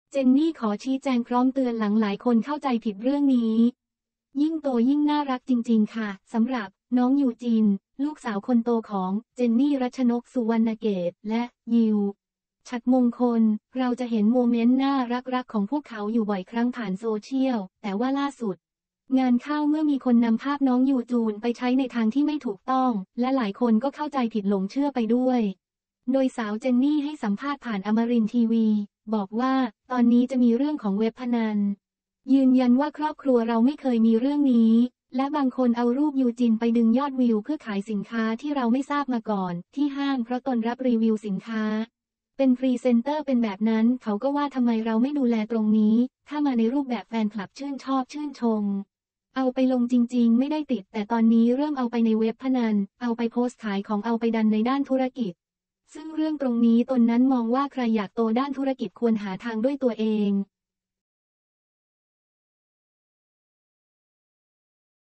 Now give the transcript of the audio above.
เจนนี่ขอชี้แจงพร้อมเตือนหลังหลายคนเข้าใจผิดเรื่องนี้ยิ่งโตยิ่งน่ารักจริงๆค่ะสำหรับน้องยูจินลูกสาวคนโตของเจนนี่รัชนกสุวรรณเกตและยิวฉัตรมงคลเราจะเห็นโมเมนต์น่ารักๆของพวกเขาอยู่บ่อยครั้งผ่านโซเชียลแต่ว่าล่าสุดงานเข้าเมื่อมีคนนำภาพน้องยูจูนไปใช้ในทางที่ไม่ถูกต้องและหลายคนก็เข้าใจผิดหลงเชื่อไปด้วยโดยสาวเจนนี่ให้สัมภาษณ์ผ่านอมรินทร์ทีวีบอกว่าตอนนี้จะมีเรื่องของเว็บพนันยืนยันว่าครอบครัวเราไม่เคยมีเรื่องนี้และบางคนเอารูปยูจินไปดึงยอดวิวเพื่อขายสินค้าที่เราไม่ทราบมาก่อนที่ห้างเพราะตนรับรีวิวสินค้าเป็นพรีเซนเตอร์เป็นแบบนั้นเขาก็ว่าทำไมเราไม่ดูแลตรงนี้ถ้ามาในรูปแบบแฟนคลับชื่นชอบชื่นชมเอาไปลงจริงๆไม่ได้ติดแต่ตอนนี้เริ่มเอาไปในเว็บพนันเอาไปโพสต์ขายของเอาไปดันในด้านธุรกิจซึ่งเรื่องตรงนี้ตนนั้นมองว่าใครอยากโตด้านธุรกิจควรหาทางด้วยตัวเอง